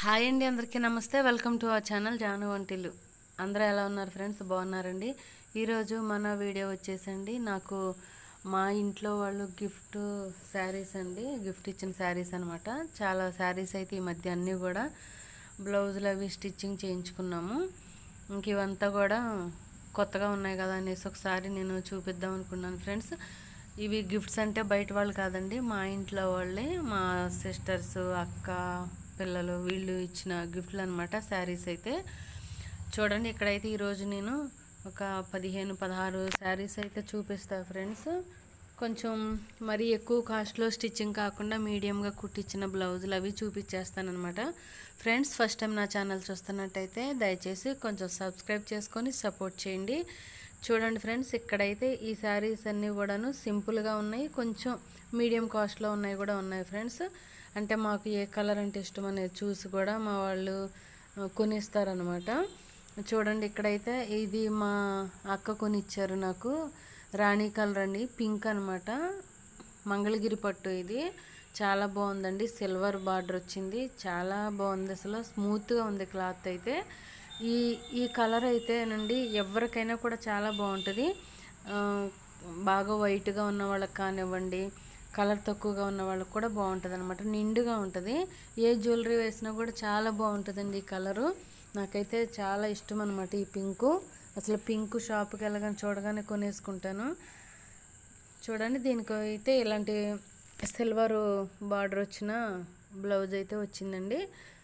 Hi అండి, అందరికీ నమస్తే. Welcome to our channel Janu వంటిల్లు. అందరూ ఎలా ఉన్నారు ఫ్రెండ్స్? బాగున్నారండి. ఈరోజు మన వీడియో వచ్చేసండి, నాకు మా ఇంట్లో వాళ్ళు గిఫ్ట్ శారీస్ అండి, గిఫ్ట్ ఇచ్చిన శారీస్ అనమాట. చాలా శారీస్ అయితే ఈ మధ్య అన్నీ కూడా బ్లౌజులు అవి స్టిచ్చింగ్ చేయించుకున్నాము. ఇంక ఇవంతా కూడా కొత్తగా ఉన్నాయి కదా అనేసి ఒకసారి నేను చూపిద్దాం అనుకున్నాను ఫ్రెండ్స్. ఇవి గిఫ్ట్స్ అంటే బయట వాళ్ళు కాదండి, మా ఇంట్లో వాళ్ళే, మా సిస్టర్స్, అక్క పిల్లలు వీళ్ళు ఇచ్చిన గిఫ్ట్లు అనమాట. శారీస్ అయితే చూడండి, ఇక్కడైతే ఈరోజు నేను ఒక 15-16 శారీస్ అయితే చూపిస్తా ఫ్రెండ్స్. కొంచెం మరీ ఎక్కువ కాస్ట్లో స్టిచ్చింగ్ కాకుండా మీడియంగా కుట్టించిన బ్లౌజులు అవి చూపించేస్తానమాట ఫ్రెండ్స్. ఫస్ట్ టైం నా ఛానల్ చూస్తున్నట్టయితే దయచేసి కొంచెం సబ్స్క్రైబ్ చేసుకొని సపోర్ట్ చేయండి. చూడండి ఫ్రెండ్స్, ఇక్కడైతే ఈ శారీస్ అన్నీ కూడాను సింపుల్గా ఉన్నాయి, కొంచెం మీడియం కాస్ట్లో ఉన్నాయి కూడా ఉన్నాయి ఫ్రెండ్స్. అంటే మాకు ఏ కలర్ అంటే ఇష్టం అనేది చూసి కూడా మా వాళ్ళు కొనిస్తారనమాట. చూడండి, ఇక్కడైతే ఇది మా అక్క కొనిచ్చారు నాకు. రాణి కలర్ అండి, పింక్ అనమాట, మంగళగిరి పట్టు. ఇది చాలా బాగుందండి, సిల్వర్ బార్డర్ వచ్చింది, చాలా బాగుంది, అసలు స్మూత్గా ఉంది క్లాత్ అయితే. ఈ ఈ కలర్ అయితేనండి ఎవరికైనా కూడా చాలా బాగుంటుంది. బాగా వైట్గా ఉన్న వాళ్ళకి కానివ్వండి, కలర్ తక్కువగా ఉన్న వాళ్ళకి కూడా బాగుంటుంది అనమాట, నిండుగా ఉంటుంది. ఏ జ్యువెలరీ వేసినా కూడా చాలా బాగుంటుందండి ఈ కలరు. నాకైతే చాలా ఇష్టం అనమాట ఈ పింకు. అసలు పింక్ షాప్కి వెళ్ళగానే చూడగానే కొనేసుకుంటాను. చూడండి, దీనికి అయితే ఇలాంటి సిల్వర్ బార్డర్ వచ్చిన బ్లౌజ్ అయితే వచ్చిందండి.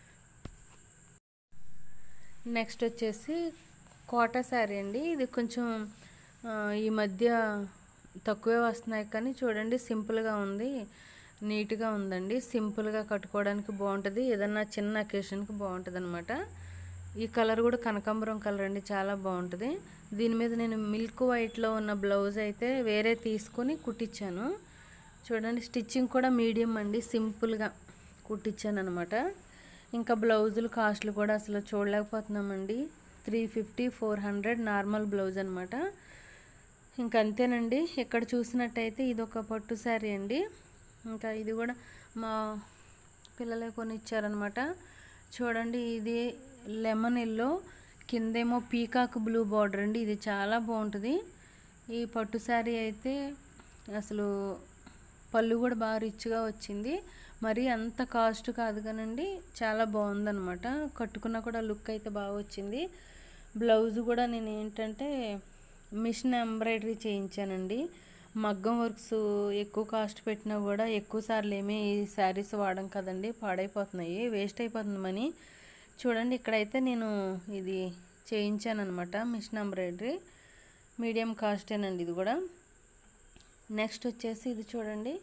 నెక్స్ట్ వచ్చేసి కోటా శారీ అండి. ఇది కొంచెం ఈ మధ్య తక్కువే వస్తున్నాయి, కానీ చూడండి సింపుల్గా ఉంది, నీట్గా ఉందండి. సింపుల్గా కట్టుకోవడానికి బాగుంటుంది, ఏదన్నా చిన్న అకేషన్కి బాగుంటుంది అనమాట. ఈ కలర్ కూడా కనకాంబరం కలర్ అండి, చాలా బాగుంటుంది. దీని మీద నేను మిల్క్ వైట్లో ఉన్న బ్లౌజ్ అయితే వేరే తీసుకొని కుట్టించాను. చూడండి, స్టిచ్చింగ్ కూడా మీడియం అండి, సింపుల్గా కుట్టించాను అనమాట. ఇంకా బ్లౌజులు కాస్ట్లు కూడా అసలు చూడలేకపోతున్నామండి. 350-400 నార్మల్ బ్లౌజ్ అనమాట. ఇంకంతేనండి. ఇక్కడ చూసినట్టయితే ఇది ఒక పట్టు శారీ అండి. ఇంకా ఇది కూడా మా పిల్లలే కొని ఇచ్చారనమాట. చూడండి, ఇది లెమన్ ఎల్లో, కిందేమో పీకాక్ బ్లూ బార్డర్ అండి. ఇది చాలా బాగుంటుంది ఈ పట్టు శారీ అయితే. అసలు పళ్ళు కూడా బాగా రిచ్గా వచ్చింది, మరి అంత కాస్ట్ కాదు కానండి, చాలా బాగుందనమాట. కట్టుకున్నా కూడా లుక్ అయితే బాగా వచ్చింది. బ్లౌజ్ కూడా నేను ఏంటంటే మిషన్ ఎంబ్రాయిడరీ చేయించానండి. మగ్గం వర్క్స్ ఎక్కువ కాస్ట్ పెట్టినా కూడా ఎక్కువ సార్లు ఏమీ ఈ శారీస్ వాడడం కదండి, పాడైపోతున్నాయి, వేస్ట్ అయిపోతుంది మనీ. చూడండి, ఇక్కడైతే నేను ఇది చేయించాను అనమాట, మిషన్ ఎంబ్రాయిడరీ. మీడియం కాస్టేనండి ఇది కూడా. నెక్స్ట్ వచ్చేసి ఇది చూడండి,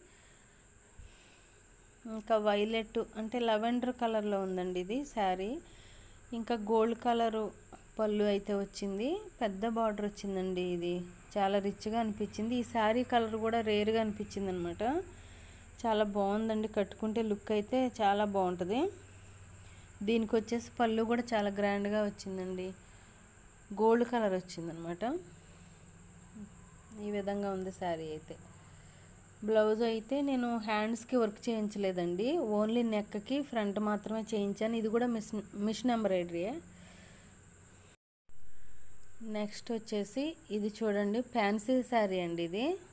ఇంకా వైలెట్ అంటే లెవెండర్ కలర్లో ఉందండి ఇది శారీ. ఇంకా గోల్డ్ కలరు పళ్ళు అయితే వచ్చింది, పెద్ద బార్డర్ వచ్చిందండి. ఇది చాలా రిచ్గా అనిపించింది. ఈ శారీ కలర్ కూడా రేర్గా అనిపించింది అనమాట. చాలా బాగుందండి, కట్టుకుంటే లుక్ అయితే చాలా బాగుంటుంది. దీనికి వచ్చేసి పళ్ళు కూడా చాలా గ్రాండ్గా వచ్చిందండి, గోల్డ్ కలర్ వచ్చిందనమాట. ఈ విధంగా ఉంది శారీ అయితే. బ్లౌజ్ అయితే నేను హ్యాండ్స్కి వర్క్ చేయించలేదండి, ఓన్లీ నెక్కి ఫ్రంట్ మాత్రమే చేయించాను. ఇది కూడా మిషన్ ఎంబ్రాయిడరీయే. నెక్స్ట్ వచ్చేసి ఇది చూడండి, ఫ్యాన్సీ శారీ అండి.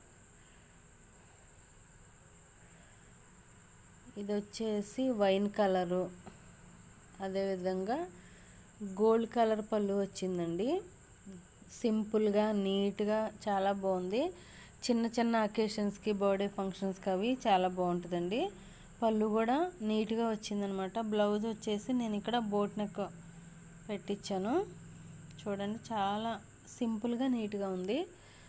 ఇది వచ్చేసి వైన్ కలరు, అదేవిధంగా గోల్డ్ కలర్ పళ్ళు వచ్చిందండి. సింపుల్గా నీట్గా చాలా బాగుంది. చిన్న చిన్న అకేషన్స్కి, బర్త్డే ఫంక్షన్స్కి అవి చాలా బాగుంటుందండి. పళ్ళు కూడా నీట్గా వచ్చిందనమాట. బ్లౌజ్ వచ్చేసి నేను ఇక్కడ బోట్ నెక్ పెట్టించాను. చూడండి, చాలా సింపుల్గా నీట్గా ఉంది.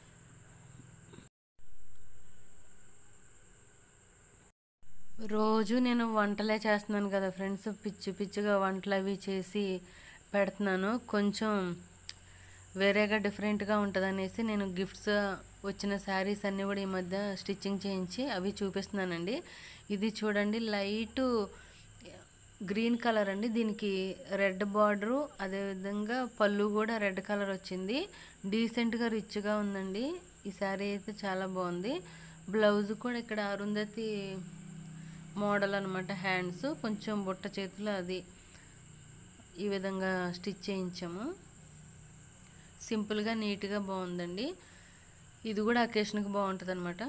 రోజు నేను వంటలే చేస్తున్నాను కదా ఫ్రెండ్స్, పిచ్చి పిచ్చిగా వంటలు అవి చేసి పెడుతున్నాను. కొంచెం వేరేగా డిఫరెంట్గా ఉంటుంది అనేసి నేను గిఫ్ట్స్ వచ్చిన శారీస్ అన్నీ కూడా ఈ మధ్య స్టిచ్చింగ్ చేయించి అవి చూపిస్తున్నానండి. ఇది చూడండి, లైట్ గ్రీన్ కలర్ అండి, దీనికి రెడ్ బార్డరు, అదేవిధంగా పళ్ళు కూడా రెడ్ కలర్ వచ్చింది. డీసెంట్గా రిచ్గా ఉందండి ఈ శారీ అయితే, చాలా బాగుంది. బ్లౌజ్ కూడా ఇక్కడ అరుంధతి మోడల్ అనమాట, హ్యాండ్స్ కొంచెం బుట్ట చేతులు అది ఈ విధంగా స్టిచ్ చేయించాము. సింపుల్గా నీట్గా బాగుందండి. ఇది కూడా అకేషన్కి బాగుంటుంది అనమాట.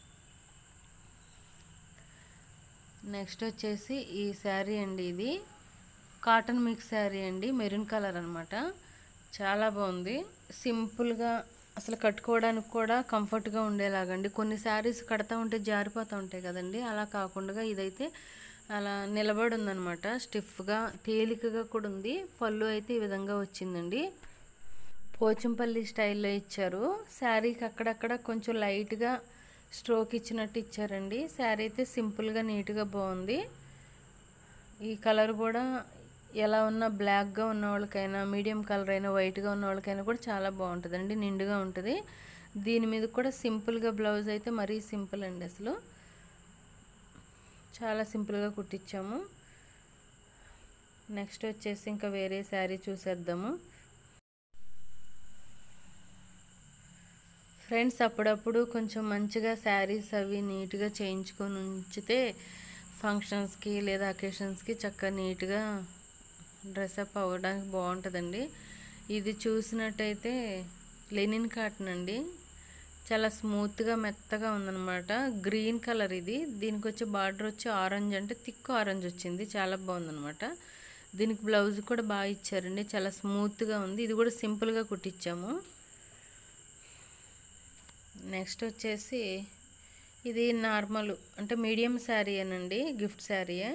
నెక్స్ట్ వచ్చేసి ఈ శారీ అండి. ఇది కాటన్ మిక్స్ శారీ అండి, మెరూన్ కలర్ అనమాట. చాలా బాగుంది. సింపుల్గా అసలు కట్టుకోవడానికి కూడా కంఫర్ట్గా ఉండేలాగండి. కొన్ని శారీస్ కడతా ఉంటే జారిపోతూ ఉంటాయి కదండి, అలా కాకుండా ఇదైతే అలా నిలబడి ఉందనమాట. స్టిఫ్గా తేలికగా కూడా ఉంది. పళ్ళు అయితే ఈ విధంగా వచ్చిందండి. పోచంపల్లి స్టైల్లో ఇచ్చారు. శారీకి అక్కడక్కడ కొంచెం లైట్గా స్ట్రోక్ ఇచ్చినట్టు ఇచ్చారండి. శారీ అయితే సింపుల్గా నీట్గా బాగుంది. ఈ కలర్ కూడా ఎలా ఉన్నా బ్లాక్గా ఉన్న వాళ్ళకైనా, మీడియం కలర్ అయినా, వైట్గా ఉన్న వాళ్ళకైనా కూడా చాలా బాగుంటుందండి. నిండుగా ఉంటుంది. దీని మీద కూడా సింపుల్గా బ్లౌజ్ అయితే మరీ సింపుల్ అండి. అసలు చాలా సింపుల్గా కుట్టించాము. నెక్స్ట్ వచ్చేసి ఇంకా వేరే శారీ చూసేద్దాము ఫ్రెండ్స్. అప్పుడప్పుడు కొంచెం మంచిగా శారీస్ అవి నీట్గా చేయించుకొని ఉంచితే ఫంక్షన్స్కి లేదా అకేషన్స్కి చక్కగా నీట్గా డ్రెస్అప్ అవ్వడానికి బాగుంటుందండి. ఇది చూసినట్టయితే లెనిన్ కాటన్ అండి. చాలా స్మూత్గా మెత్తగా ఉందన్నమాట. గ్రీన్ కలర్ ఇది. దీనికి వచ్చే బార్డర్ వచ్చి ఆరెంజ్, అంటే థిక్ ఆరెంజ్ వచ్చింది. చాలా బాగుందన్నమాట. దీనికి బ్లౌజ్ కూడా బాగా ఇచ్చారండి. చాలా స్మూత్గా ఉంది. ఇది కూడా సింపుల్గా కుట్టించాము. నెక్స్ట్ వచ్చేసి ఇది నార్మల్ అంటే మీడియం శారీ అనండి, గిఫ్ట్ శారీయే.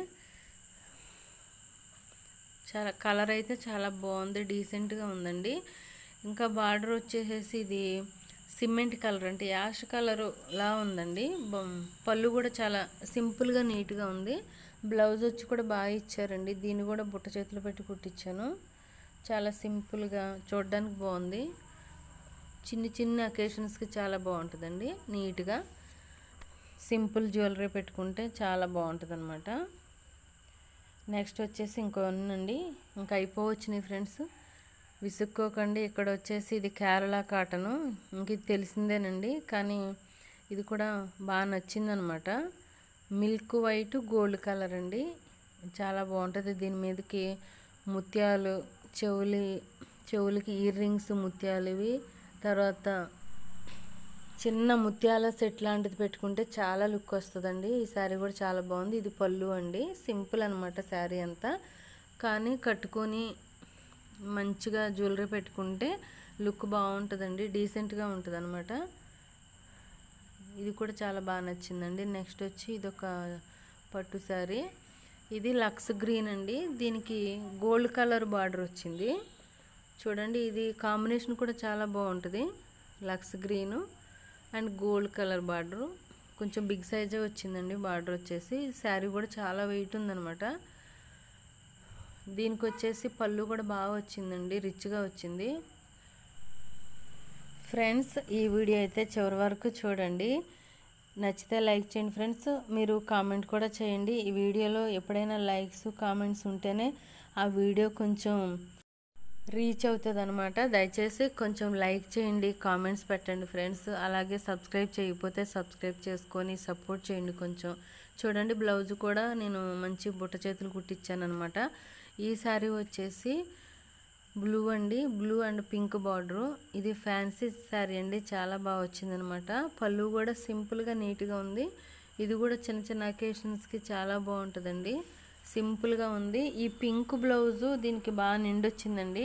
చాలా కలర్ అయితే చాలా బాగుంది, డీసెంట్గా ఉందండి. ఇంకా బార్డర్ వచ్చేసేసి ఇది సిమెంట్ కలర్ అంటే యాష్ కలర్ లా ఉందండి. పళ్ళు కూడా చాలా సింపుల్గా నీట్గా ఉంది. బ్లౌజ్ వచ్చి కూడా బాగా ఇచ్చారండి. దీన్ని కూడా బుట్ట చేతులు పెట్టి కుట్టించాను. చాలా సింపుల్గా చూడడానికి బాగుంది. చిన్న చిన్న అకేషన్స్కి చాలా బాగుంటుందండి. నీట్గా సింపుల్ జ్యువెలరీ పెట్టుకుంటే చాలా బాగుంటుంది అనమాట. నెక్స్ట్ వచ్చేసి ఇంకొన్నండి. ఇంకా అయిపోవచ్చినాయి ఫ్రెండ్స్, విసుక్కోకండి. ఇక్కడ వచ్చేసి ఇది కేరళ కాటను. ఇంక ఇది తెలిసిందేనండి, కానీ ఇది కూడా బాగా నచ్చిందనమాట. మిల్క్ వైట్ గోల్డ్ కలర్ అండి. చాలా బాగుంటుంది. దీని మీదకి ముత్యాలు, చెవులకి ఇయర్ రింగ్స్ ముత్యాలు ఇవి, తర్వాత చిన్న ముత్యాల సెట్ లాంటిది పెట్టుకుంటే చాలా లుక్ వస్తుందండి. ఈ శారీ కూడా చాలా బాగుంది. ఇది పళ్ళు అండి. సింపుల్ అనమాట శారీ అంతా, కానీ కట్టుకొని మంచిగా జ్యువెలరీ పెట్టుకుంటే లుక్ బాగుంటుందండి, డీసెంట్గా ఉంటుంది అనమాట. ఇది కూడా చాలా బాగా నచ్చిందండి. నెక్స్ట్ వచ్చి ఇదొక పట్టు శారీ. ఇది లక్స్ గ్రీన్ అండి. దీనికి గోల్డ్ కలర్ బార్డర్ వచ్చింది చూడండి. ఇది కాంబినేషన్ కూడా చాలా బాగుంటుంది. లక్స్ green and gold colour border. కొంచెం బిగ్ సైజే వచ్చిందండి బార్డర్ వచ్చేసి. శారీ కూడా చాలా వెయిట్ ఉందనమాట. దీనికి వచ్చేసి పళ్ళు కూడా బాగా వచ్చిందండి, రిచ్గా వచ్చింది. ఫ్రెండ్స్, ఈ వీడియో అయితే చివరి వరకు చూడండి. నచ్చితే లైక్ చేయండి ఫ్రెండ్స్. మీరు కామెంట్ కూడా చేయండి. ఈ వీడియోలో ఎప్పుడైనా లైక్స్ కామెంట్స్ ఉంటేనే ఆ వీడియో కొంచెం రీచ్ అవుతుంది అనమాట. దయచేసి కొంచెం లైక్ చేయండి, కామెంట్స్ పెట్టండి ఫ్రెండ్స్. అలాగే సబ్స్క్రైబ్ చేయకపోతే సబ్స్క్రైబ్ చేసుకొని సపోర్ట్ చేయండి కొంచెం. చూడండి, బ్లౌజ్ కూడా నేను మంచి బుట్ట చేతులు కుట్టించాను అనమాట. ఈ శారీ వచ్చేసి బ్లూ అండి, బ్లూ అండ్ పింక్ బార్డరు. ఇది ఫ్యాన్సీ శారీ అండి, చాలా బాగా వచ్చిందనమాట. పళ్ళు కూడా సింపుల్గా నీట్గా ఉంది. ఇది కూడా చిన్న చిన్న అకేషన్స్కి చాలా బాగుంటుందండి. సింపుల్గా ఉంది. ఈ పింక్ బ్లౌజు దీనికి బాగా నిండొచ్చిందండి.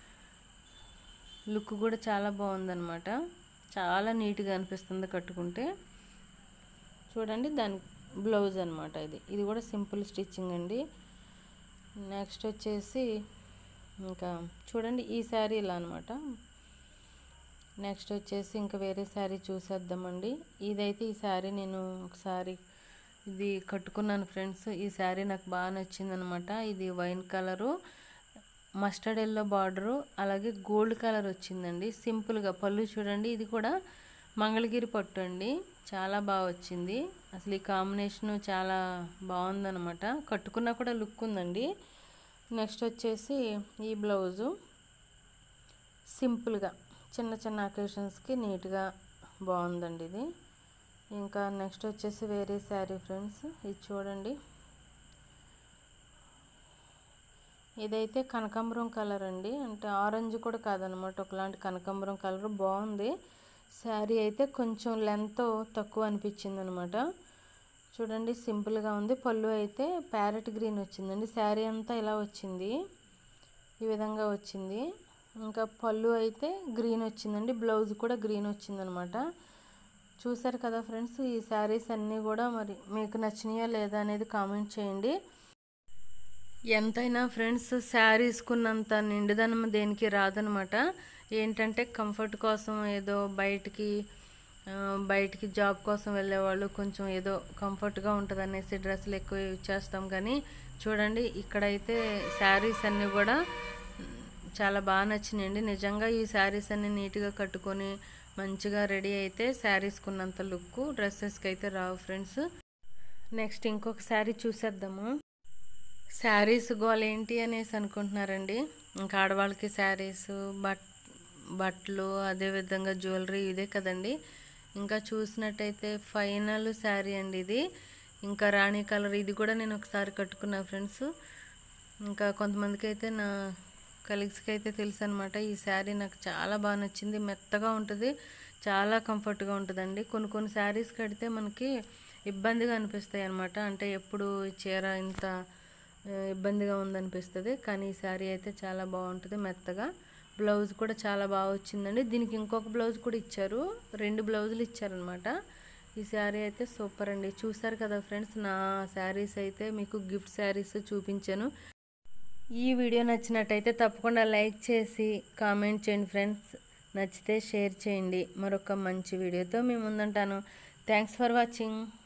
లుక్ కూడా చాలా బాగుందన్నమాట. చాలా నీట్గా అనిపిస్తుంది కట్టుకుంటే. చూడండి, దాని బ్లౌజ్ అనమాట ఇది కూడా సింపుల్ స్టిచ్చింగ్ అండి. నెక్స్ట్ వచ్చేసి ఇంకా చూడండి, ఈ శారీ ఇలా అనమాట. నెక్స్ట్ వచ్చేసి ఇంకా వేరే శారీ చూసేద్దామండి. ఇదైతే ఈ శారీ నేను ఒకసారి ఇది కట్టుకున్నాను ఫ్రెండ్స్. ఈ శారీ నాకు బాగా నచ్చిందనమాట. ఇది wine colour, mustard yellow border, అలాగే గోల్డ్ కలర్ వచ్చిందండి. సింపుల్గా పళ్ళు చూడండి. ఇది కూడా మంగళగిరి పట్టు అండి, చాలా బాగా వచ్చింది. అసలు ఈ కాంబినేషను చాలా బాగుందనమాట. కట్టుకున్నా కూడా లుక్ ఉందండి. నెక్స్ట్ వచ్చేసి ఈ బ్లౌజు సింపుల్గా చిన్న చిన్న అకేషన్స్కి నీట్గా బాగుందండి ఇది. ఇంకా నెక్స్ట్ వచ్చేసి వేరే శారీ ఫ్రెండ్స్. ఇది చూడండి, ఇదైతే కనకాంబరం కలర్ అండి, అంటే ఆరెంజ్ కూడా కాదనమాట, ఒకలాంటి కనకాంబరం కలర్ బాగుంది. శారీ అయితే కొంచెం లెంత్ తక్కువ అనిపించింది అనమాట. చూడండి సింపుల్గా ఉంది. పళ్ళు అయితే ప్యారెట్ గ్రీన్ వచ్చిందండి. శారీ అంతా ఇలా వచ్చింది, ఈ విధంగా వచ్చింది. ఇంకా పళ్ళు అయితే గ్రీన్ వచ్చిందండి, బ్లౌజ్ కూడా గ్రీన్ వచ్చిందనమాట. చూసారు కదా ఫ్రెండ్స్, ఈ శారీస్ అన్నీ కూడా మరి మీకు నచ్చినాయా లేదా అనేది కామెంట్ చేయండి. ఎంతైనా ఫ్రెండ్స్ శారీస్కున్నంత నిండుదనం దేనికి రాదనమాట. ఏంటంటే కంఫర్ట్ కోసం ఏదో బయటికి జాబ్ కోసం వెళ్ళేవాళ్ళు కొంచెం ఏదో కంఫర్ట్గా ఉంటుంది అనేసి డ్రెస్సులు ఎక్కువ యూజ్ చేస్తాం. కానీ చూడండి ఇక్కడైతే శారీస్ అన్నీ కూడా చాలా బాగా నచ్చినాయండి. నిజంగా ఈ శారీస్ అన్నీ నీట్గా కట్టుకొని మంచిగా రెడీ అయితే శారీస్కున్నంత లుక్ డ్రెస్సెస్కి అయితే రావు ఫ్రెండ్స్. నెక్స్ట్ ఇంకొక శారీ చూసేద్దాము. శారీస్ గోల్ ఏంటి అనేసి అనుకుంటున్నారండి. ఇంకా ఆడవాళ్ళకి శారీస్, బట్టలు, అదేవిధంగా జ్యువెలరీ ఇదే కదండి. ఇంకా చూసినట్టయితే ఫైనల్ శారీ అండి ఇది. ఇంకా రాణి కలర్, ఇది కూడా నేను ఒకసారి కట్టుకున్నా ఫ్రెండ్స్. ఇంకా కొంతమందికి అయితే నా కలీగ్స్కి అయితే తెలుసు అనమాట. ఈ శారీ నాకు చాలా బాగా నచ్చింది. మెత్తగా ఉంటుంది, చాలా కంఫర్ట్గా ఉంటుందండి. కొన్ని శారీస్ కడితే మనకి ఇబ్బందిగా అనిపిస్తాయి అనమాట. అంటే ఎప్పుడు చీర ఇంత ఇబ్బందిగా ఉందనిపిస్తుంది. కానీ ఈ శారీ అయితే చాలా బాగుంటుంది మెత్తగా. బ్లౌజ్ కూడా చాలా బాగా వచ్చిందండి. దీనికి ఇంకొక బ్లౌజ్ కూడా ఇచ్చారు, 2 బ్లౌజులు ఇచ్చారనమాట. ఈ శారీ అయితే సూపర్ అండి. చూసారు కదా ఫ్రెండ్స్, నా శారీస్ అయితే మీకు గిఫ్ట్ శారీస్ చూపించాను. ఈ వీడియో నచ్చినట్టయితే తప్పకుండా లైక్ చేసి కామెంట్ చేయండి ఫ్రెండ్స్. నచ్చితే షేర్ చేయండి. మరొక మంచి వీడియోతో మీ ముందుంటాను. Thanks for watching.